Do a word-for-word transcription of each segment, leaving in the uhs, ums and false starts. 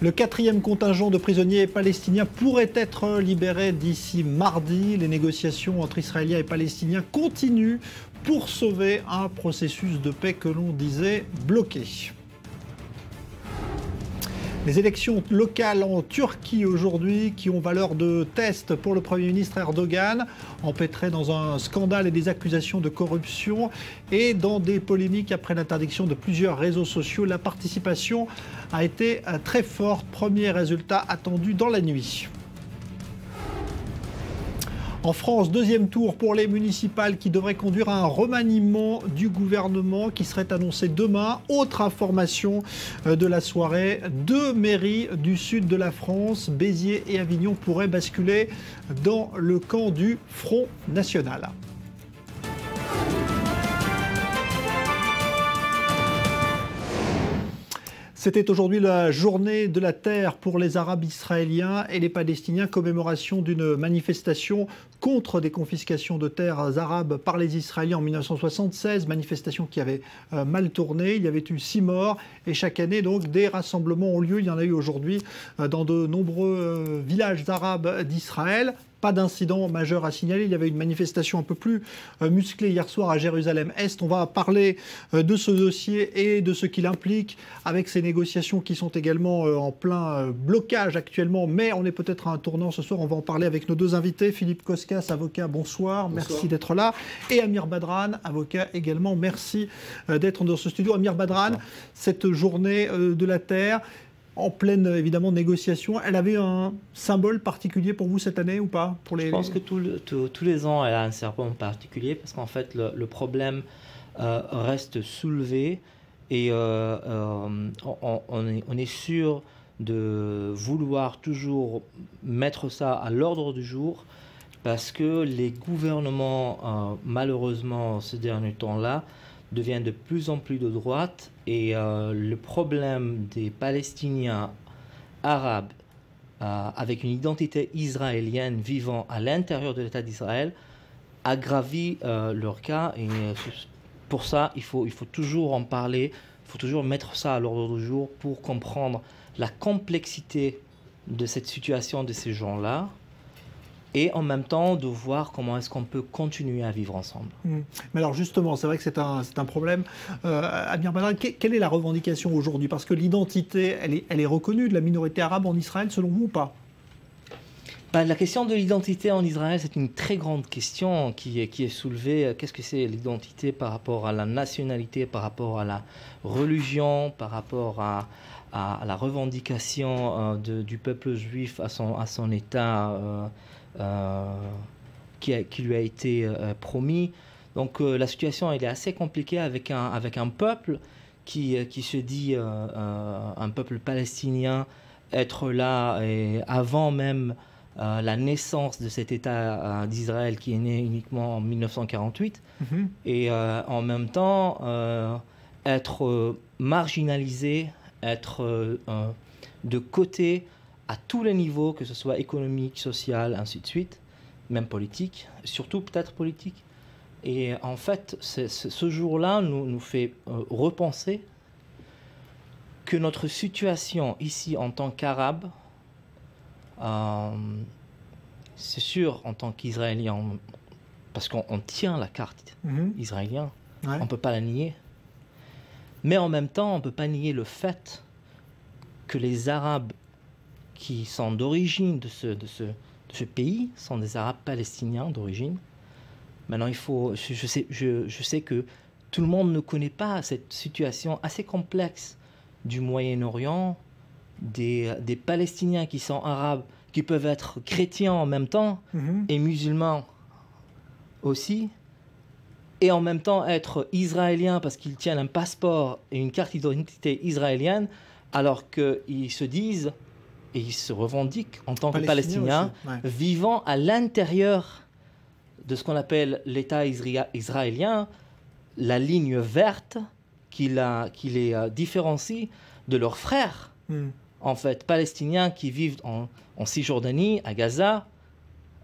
Le quatrième contingent de prisonniers palestiniens pourrait être libéré d'ici mardi. Les négociations entre Israéliens et Palestiniens continuent pour sauver un processus de paix que l'on disait bloqué. Les élections locales en Turquie aujourd'hui qui ont valeur de test pour le Premier ministre Erdogan, empêtré dans un scandale et des accusations de corruption et dans des polémiques après l'interdiction de plusieurs réseaux sociaux. La participation a été très forte. Premier résultat attendu dans la nuit. En France, deuxième tour pour les municipales qui devrait conduire à un remaniement du gouvernement qui serait annoncé demain. Autre information de la soirée, deux mairies du sud de la France, Béziers et Avignon, pourraient basculer dans le camp du Front National. C'était aujourd'hui la journée de la terre pour les Arabes israéliens et les Palestiniens, commémoration d'une manifestation contre des confiscations de terres arabes par les Israéliens en mille neuf cent soixante-seize, manifestation qui avait euh, mal tourné. Il y avait eu six morts et chaque année donc des rassemblements ont lieu. Il y en a eu aujourd'hui euh, dans de nombreux euh, villages arabes d'Israël. Pas d'incident majeur à signaler. Il y avait une manifestation un peu plus euh, musclée hier soir à Jérusalem-Est. On va parler euh, de ce dossier et de ce qu'il implique avec ces négociations qui sont également euh, en plein euh, blocage actuellement. Mais on est peut-être à un tournant ce soir. On va en parler avec nos deux invités. Philippe Koskas, avocat, bonsoir. bonsoir. Merci d'être là. Et Amir Badran, avocat également. Merci euh, d'être dans ce studio. Amir Badran, bonsoir. Cette journée euh, de la terre, en pleine, évidemment, négociation. Elle avait un symbole particulier pour vous cette année ou pas pour les... Je pense que tout le, tout, tous les ans, elle a un symbole particulier parce qu'en fait, le, le problème euh, reste soulevé et euh, euh, on, on, est, on est sûr de vouloir toujours mettre ça à l'ordre du jour parce que les gouvernements, euh, malheureusement, ces derniers temps-là, devient de plus en plus de droite et euh, le problème des Palestiniens arabes euh, avec une identité israélienne vivant à l'intérieur de l'État d'Israël aggravit euh, leur cas et euh, pour ça il faut, il faut toujours en parler, il faut toujours mettre ça à l'ordre du jour pour comprendre la complexité de cette situation de ces gens-là. Et en même temps, de voir comment est-ce qu'on peut continuer à vivre ensemble. Mmh. Mais alors justement, c'est vrai que c'est un, c'est un problème. Euh, Amir Badran, quelle est la revendication aujourd'hui? Parce que l'identité, elle est, elle est reconnue de la minorité arabe en Israël, selon vous ou pas? Bah, la question de l'identité en Israël, c'est une très grande question qui est, qui est soulevée. Qu'est-ce que c'est l'identité par rapport à la nationalité, par rapport à la religion, par rapport à, à, à la revendication euh, de, du peuple juif à son, à son État euh, Euh, qui, a, qui lui a été euh, promis. Donc euh, la situation elle est assez compliquée avec un, avec un peuple qui, qui se dit euh, euh, un peuple palestinien être là et avant même euh, la naissance de cet État euh, d'Israël qui est né uniquement en mille neuf cent quarante-huit mm-hmm. et euh, en même temps euh, être euh, marginalisé, être euh, euh, de côté à tous les niveaux, que ce soit économique, social, ainsi de suite, même politique, surtout peut-être politique. Et en fait, c'est, c'est, ce jour-là nous, nous fait euh, repenser que notre situation ici en tant qu'Arabes, euh, c'est sûr en tant qu'Israéliens, parce qu'on on tient la carte mm-hmm. israélienne, ouais. On ne peut pas la nier, mais en même temps, on ne peut pas nier le fait que les Arabes qui sont d'origine de ce, de, ce, de ce pays, sont des Arabes palestiniens d'origine. Maintenant, il faut, je, je, sais, je, je sais que tout le monde ne connaît pas cette situation assez complexe du Moyen-Orient, des, des Palestiniens qui sont arabes, qui peuvent être chrétiens en même temps, mm-hmm. et musulmans aussi, et en même temps être israéliens parce qu'ils tiennent un passeport et une carte d'identité israélienne, alors qu'ils se disent... et ils se revendiquent en tant que Palestiniens, ouais. vivant à l'intérieur de ce qu'on appelle l'État isra- israélien, la ligne verte qui, la, qui les euh, différencie de leurs frères, mm. en fait, palestiniens qui vivent en, en Cisjordanie, à Gaza,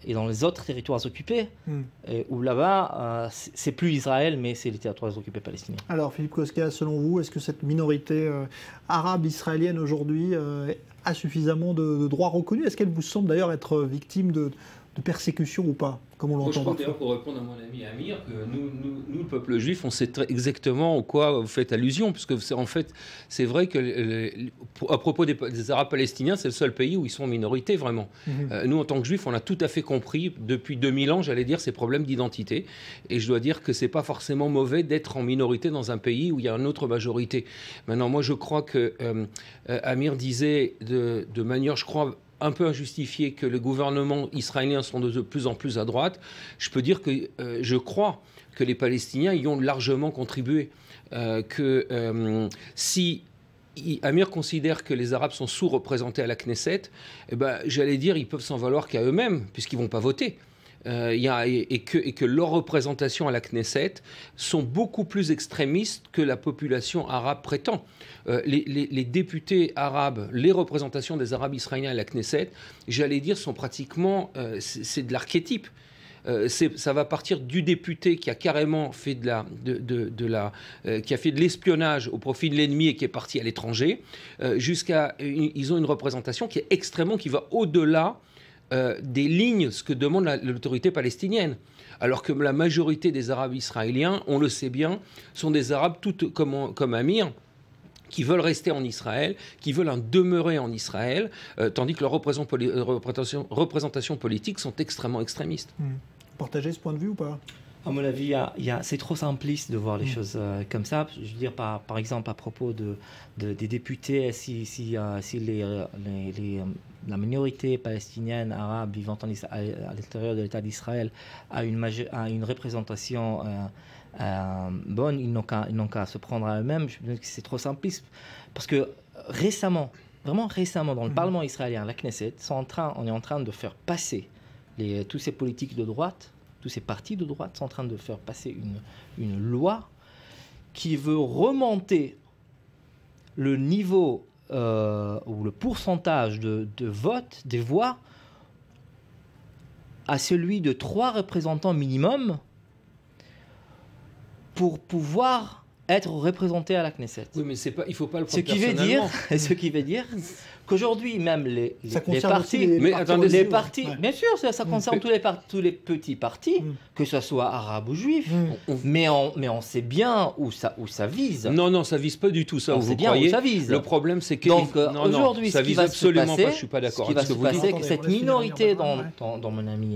et dans les autres territoires occupés, mm. et où là-bas, euh, c'est plus Israël, mais c'est les territoires occupés palestiniens. Alors, Philippe Koskia, selon vous, est-ce que cette minorité euh, arabe israélienne aujourd'hui euh, a suffisamment de, de droits reconnus? Est-ce qu'elle vous semble d'ailleurs être victime de, de persécution ou pas, comme on l'entend? Je crois d'ailleurs, pour répondre à mon ami Amir, que nous, nous, nous, le peuple juif, on sait très exactement à quoi vous faites allusion, puisque en fait, c'est vrai que les, à propos des, des Arabes palestiniens, c'est le seul pays où ils sont en minorité, vraiment. Mm-hmm. euh, nous, en tant que juifs, on a tout à fait compris, depuis deux mille ans, j'allais dire, ces problèmes d'identité. Et je dois dire que c'est pas forcément mauvais d'être en minorité dans un pays où il y a une autre majorité. Maintenant, moi, je crois que euh, euh, Amir disait de, de manière, je crois, un peu injustifié, que les gouvernements israéliens sont de plus en plus à droite. Je peux dire que euh, je crois que les Palestiniens y ont largement contribué. Euh, que euh, si Amir considère que les Arabes sont sous-représentés à la Knesset, eh ben, j'allais dire ils peuvent s'en valoir qu'à eux-mêmes, puisqu'ils ne vont pas voter. Euh, y a, et, et, que, et que leur représentation à la Knesset sont beaucoup plus extrémistes que la population arabe prétend. Euh, les, les, les députés arabes, les représentations des Arabes israéliens à la Knesset, j'allais dire, sont pratiquement, euh, c'est de l'archétype. Euh, ça va partir du député qui a carrément fait de la, de, de, de la, euh, qui a fait de l'espionnage au profit de l'ennemi et qui est parti à l'étranger, euh, jusqu'à, ils ont une représentation qui est extrêmement, qui va au-delà Euh, des lignes, ce que demande l'autorité palestinienne. Alors que la majorité des Arabes israéliens, on le sait bien, sont des Arabes, tout comme, comme Amir, qui veulent rester en Israël, qui veulent en demeurer en Israël, euh, tandis que leurs représentation, représentation politiques sont extrêmement extrémistes. Mmh. Vous partagez ce point de vue ou pas? À mon avis, y a, y a, c'est trop simpliste de voir les mmh. choses euh, comme ça. Je veux dire, par, par exemple, à propos de, de, des députés, si, si, euh, si les, les, les, la minorité palestinienne, arabe, vivant en, à, à l'intérieur de l'État d'Israël, a une, a une représentation euh, euh, bonne, ils n'ont qu'à, ils n'ont qu'à se prendre à eux-mêmes. Je veux dire que c'est trop simpliste. Parce que récemment, vraiment récemment, dans le mmh. Parlement israélien, la Knesset, sont en train, on est en train de faire passer les, tous ces politiques de droite, tous ces partis de droite sont en train de faire passer une, une loi qui veut remonter le niveau euh, ou le pourcentage de, de vote, des voix, à celui de trois représentants minimum pour pouvoir être représenté à la Knesset. Oui, mais c'est pas, il ne faut pas le prendre ce qui veut dire, ce qui veut dire qu'aujourd'hui, même les, les, les partis, les, mais partis, attendez, les partis, ouais. bien sûr, ça, ça concerne mmh. tous, les par, tous les petits partis, mmh. que ce soit arabes ou juifs, mmh. mais, on, mais on sait bien où ça, où ça vise. Non, non, ça vise pas du tout ça. On où sait vous bien croyez. où ça vise. Le problème, c'est que donc aujourd'hui, ça ce qui vise va absolument se passer, pas. Je suis pas d'accord avec ce qui va se passer, Attendez, que cette minorité dont, ouais. dont, dont mon ami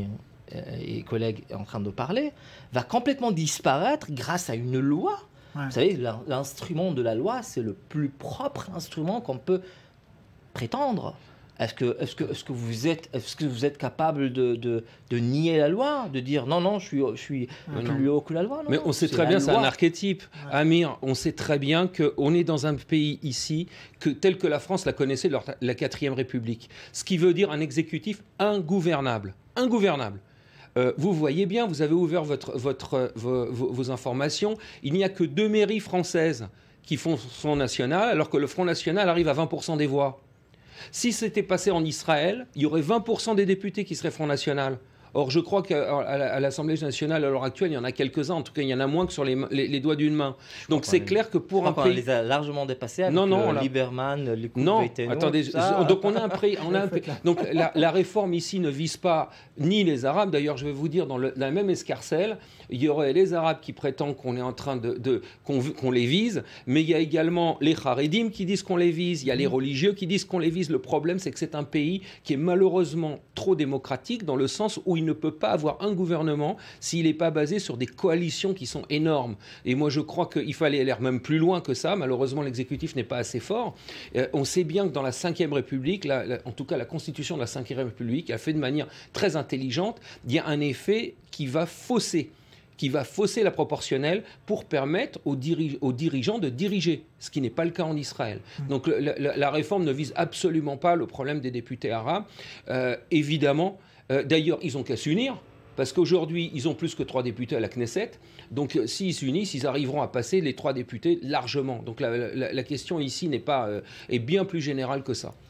et collègue est en train de parler va complètement disparaître grâce à une loi. Ouais. Vous savez, l'instrument de la loi, c'est le plus propre instrument qu'on peut prétendre. Est-ce que, est-ce que, est-ce que vous êtes, est-ce que vous êtes capable de, de, de nier la loi, de dire non, non, je suis, je suis ouais, plus non. haut que la loi? Non, mais on sait très bien, c'est un archétype. Ouais. Amir, on sait très bien qu'on est dans un pays ici que, tel que la France la connaissait lors de la quatrième République. Ce qui veut dire un exécutif ingouvernable. Ingouvernable. Euh, vous voyez bien, vous avez ouvert votre, votre, vos, vos, vos informations. Il n'y a que deux mairies françaises qui font Front National, alors que le Front National arrive à vingt pour cent des voix. Si c'était passé en Israël, il y aurait vingt pour cent des députés qui seraient Front National. Or, je crois qu'à l'Assemblée nationale, à l'heure actuelle, il y en a quelques-uns. En tout cas, il y en a moins que sur les, les, les doigts d'une main. Donc, c'est clair que pour un pays... On les a largement dépassés avec non, non, le Lieberman, les coups Non, de attendez. Ça... Donc, on a un prix... On a un... Donc, la, la réforme ici ne vise pas ni les Arabes. D'ailleurs, je vais vous dire, dans, le, dans la même escarcelle, il y aurait les Arabes qui prétendent qu'on est en train de... de qu'on qu'on les vise, mais il y a également les Haredim qui disent qu'on les vise, il y a les religieux qui disent qu'on les vise. Le problème, c'est que c'est un pays qui est malheureusement trop démocratique dans le sens où il ne peut pas avoir un gouvernement s'il n'est pas basé sur des coalitions qui sont énormes. Et moi, je crois qu'il fallait aller même plus loin que ça. Malheureusement, l'exécutif n'est pas assez fort. Euh, on sait bien que dans la cinquième République, la, la, en tout cas la constitution de la cinquième République a fait de manière très intelligente, il y a un effet qui va fausser qui va fausser la proportionnelle pour permettre aux, dirige, aux dirigeants de diriger, ce qui n'est pas le cas en Israël. Mmh. Donc la, la, la réforme ne vise absolument pas le problème des députés arabes. Euh, évidemment, euh, d'ailleurs, ils n'ont qu'à s'unir, parce qu'aujourd'hui, ils ont plus que trois députés à la Knesset. Donc euh, s'ils s'unissent, ils arriveront à passer les trois députés largement. Donc la, la, la question ici n'est pas, euh, est bien plus générale que ça.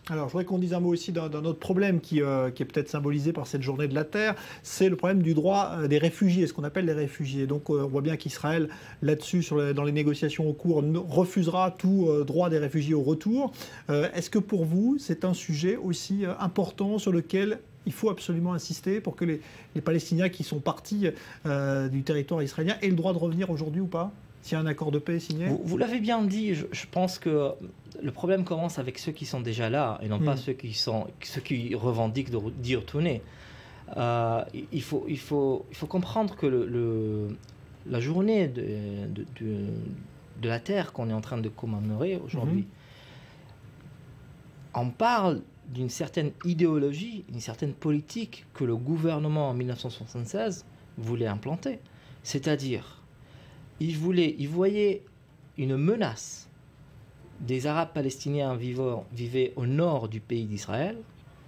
Alors, je voudrais qu'on dise un mot aussi d'un autre problème qui, euh, qui est peut-être symbolisé par cette journée de la Terre, c'est le problème du droit euh, des réfugiés, ce qu'on appelle les réfugiés. Donc, euh, on voit bien qu'Israël, là-dessus, le, dans les négociations au cours, refusera tout euh, droit des réfugiés au retour. Euh, Est-ce que pour vous, c'est un sujet aussi euh, important sur lequel il faut absolument insister pour que les, les Palestiniens qui sont partis euh, du territoire israélien aient le droit de revenir aujourd'hui ou pas ? S'il y a un accord de paix signé? Vous, vous l'avez bien dit, je, je pense que le problème commence avec ceux qui sont déjà là et non mmh. pas ceux qui, sont, ceux qui revendiquent d'y retourner. Euh, il, faut, il, faut, il faut comprendre que le, le, la journée de, de, de, de la Terre qu'on est en train de commémorer aujourd'hui, mmh. on parle d'une certaine idéologie, une certaine politique que le gouvernement en mille neuf cent soixante-seize voulait implanter. C'est-à-dire, il, voulait, il voyait une menace des Arabes palestiniens vivant, vivaient au nord du pays d'Israël,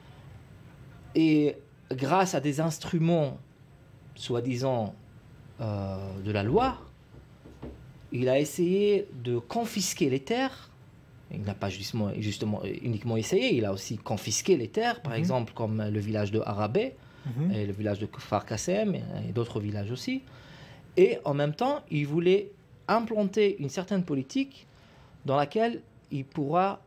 et grâce à des instruments, soi-disant, euh, de la loi, il a essayé de confisquer les terres. Il n'a pas justement, justement uniquement essayé, il a aussi confisqué les terres, par mmh. exemple comme le village de Arabé, mmh. et le village de Kfar Qassem, et, et d'autres villages aussi. Et en même temps, il voulait implanter une certaine politique dans laquelle il pourra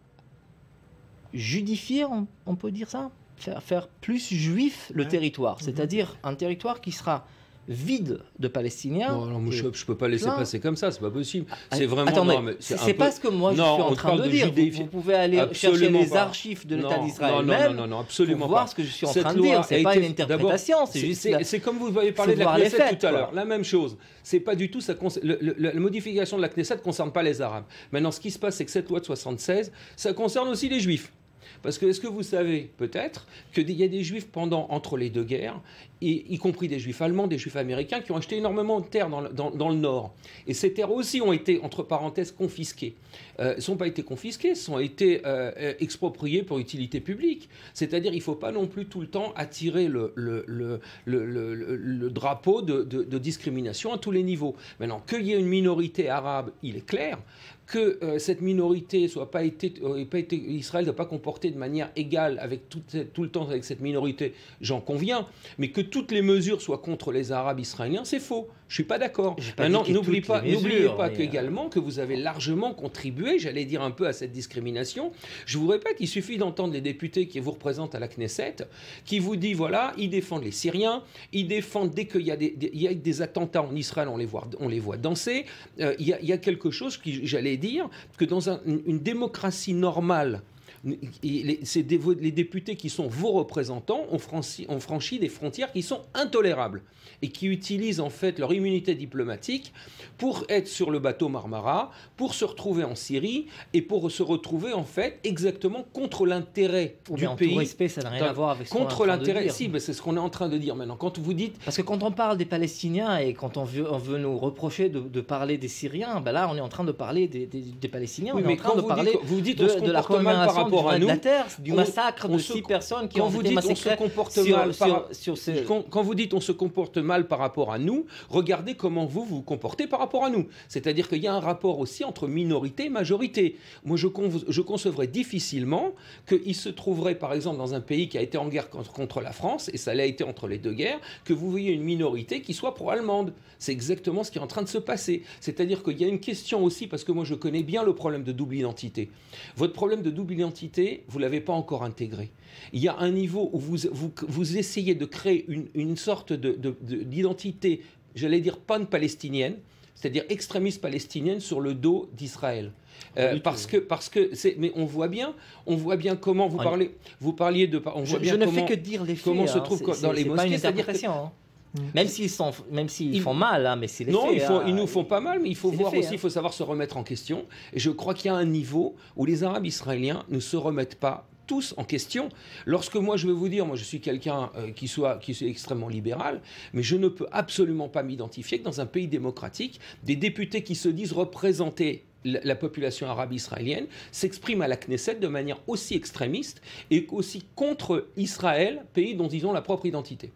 judifier, on, on peut dire ça, faire, faire plus juif le ouais. territoire, mmh. c'est-à-dire un territoire qui sera vide de Palestiniens. Non, non, je ne peux pas laisser plein. passer comme ça, c'est pas possible. C'est vraiment... Attendez, c'est peu... pas ce que moi je non, suis en train de, de dire. Vous, vous pouvez aller absolument chercher les pas. archives de l'État d'Israël même non, non, non, absolument pour voir pas. ce que je suis en Cette train de dire. Ce n'est pas été... une interprétation, c'est juste... C'est comme vous avez parlé de la Knesset tout à l'heure, la même chose. C'est pas du tout... Ça cons... le, le, la modification de la Knesset ne concerne pas les Arabes. Maintenant, ce qui se passe, c'est que cette loi de soixante-seize, ça concerne aussi les Juifs. Parce que, est-ce que vous savez, peut-être, qu'il y a des Juifs pendant, entre les deux guerres, et, y compris des Juifs allemands, des Juifs américains, qui ont acheté énormément de terres dans, dans, dans le Nord. Et ces terres aussi ont été, entre parenthèses, confisquées. Euh, elles ne sont pas été confisquées, elles ont été euh, expropriées pour utilité publique. C'est-à-dire, il ne faut pas non plus tout le temps attirer le, le, le, le, le, le, le drapeau de, de, de discrimination à tous les niveaux. Maintenant, qu'il y ait une minorité arabe, il est clair. Que euh, cette minorité soit pas été, euh, pas été, Israël ne doit pas comporter de manière égale avec tout, tout le temps avec cette minorité, j'en conviens, mais que toutes les mesures soient contre les Arabes israéliens, c'est faux. Je suis pas d'accord. Maintenant, n'oubliez pas, n'oubliez pas mais... qu'également que vous avez largement contribué, j'allais dire un peu à cette discrimination. Je vous répète, il suffit d'entendre les députés qui vous représentent à la Knesset, qui vous disent voilà, ils défendent les Syriens, ils défendent dès qu'il y a des, des, il y a des attentats en Israël, on les voit, on les voit danser. Euh, il, y a, il y a quelque chose qui, j'allais dire, que dans un, une démocratie normale, les, les députés qui sont vos représentants ont franchi, ont franchi des frontières qui sont intolérables et qui utilisent en fait leur immunité diplomatique pour être sur le bateau Marmara, pour se retrouver en Syrie et pour se retrouver en fait exactement contre l'intérêt du en pays. Tout respect, ça n'a rien à voir avec ce contre l'intérêt. Si, ben c'est ce qu'on est en train de dire maintenant. Quand vous dites parce que quand on parle des Palestiniens et quand on veut, on veut nous reprocher de, de parler des Syriens, ben là on est en train de parler des, des, des Palestiniens. Oui, on est en train de parler dites, vous dites de, on se de la comporte mal par rapport à nous. De la terre, du on, massacre on de se, six personnes qui quand ont vous été dites, massacrées. On se comporte sur, mal sur, par, sur ces... quand, quand vous dites on se comporte mal par rapport à nous, regardez comment vous vous comportez par rapport à nous. C'est-à-dire qu'il y a un rapport aussi entre minorité et majorité. Moi, je, con, je concevrais difficilement qu'il se trouverait, par exemple, dans un pays qui a été en guerre contre, contre la France, et ça l'a été entre les deux guerres, que vous voyez une minorité qui soit pro-allemande. C'est exactement ce qui est en train de se passer. C'est-à-dire qu'il y a une question aussi, parce que moi, je connais bien le problème de double identité. Votre problème de double identité, vous ne l'avez pas encore intégré. Il y a un niveau où vous, vous, vous essayez de créer une, une sorte de, de, de, d'identité, j'allais dire pan-palestinienne, c'est-à-dire extrémiste palestinienne sur le dos d'Israël. Euh, parce que, parce que c'est, mais on voit bien, on voit bien comment vous parlez, vous parliez de, on voit je, bien je ne comment, fais que dire les faits. Comment hein, se trouve c'est, dans les c'est mosquées, pas une interprétation. Que, hein. Même s'ils sont, même s'ils ils, font mal, hein, mais c'est les non, faits. ils, font, hein, ils nous font pas mal, mais il faut voir faits, aussi, il hein. faut savoir se remettre en question. Et je crois qu'il y a un niveau où les Arabes israéliens ne se remettent pas tous en question. Lorsque moi je veux vous dire, moi je suis quelqu'un euh, qui soit qui soit extrêmement libéral, mais je ne peux absolument pas m'identifier que dans un pays démocratique, des députés qui se disent représenter la population arabe israélienne s'expriment à la Knesset de manière aussi extrémiste et aussi contre Israël, pays dont ils ont la propre identité.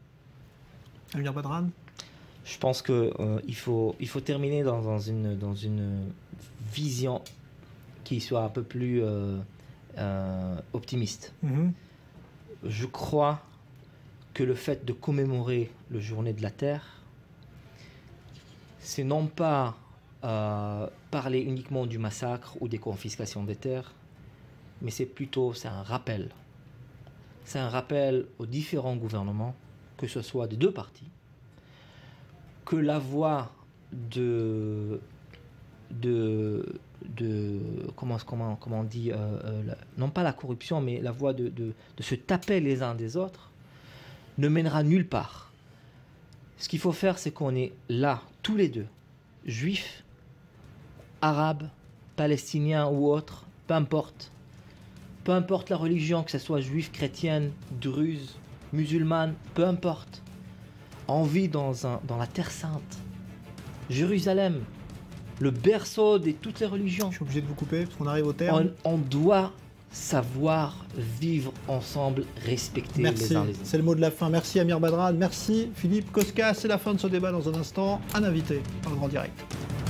Amir Badran ? Je pense qu'il euh, faut, il faut terminer dans, dans, une, dans une vision qui soit un peu plus euh, euh, optimiste. Mmh. Je crois que le fait de commémorer le Journée de la Terre, c'est non pas euh, parler uniquement du massacre ou des confiscations des terres, mais c'est plutôt c'est un rappel. C'est un rappel aux différents gouvernements, que ce soit des deux partis, que la voie de, de, de comment, comment, comment on dit, euh, euh, la, non pas la corruption, mais la voie de, de, de se taper les uns des autres, ne mènera nulle part. Ce qu'il faut faire, c'est qu'on est là, tous les deux, juifs, arabes, palestiniens ou autres, peu importe. Peu importe la religion, que ce soit juive, chrétienne, druze, musulmane, peu importe. On vit dans, un, dans la Terre Sainte, Jérusalem, le berceau de toutes les religions. Je suis obligé de vous couper parce qu'on arrive au terme. On, on doit savoir vivre ensemble, respecter Merci. les uns les autres. C'est le mot de la fin. Merci Amir Badrad. Merci Philippe Koskas. C'est la fin de ce débat dans un instant. Un invité dans le Grand Direct.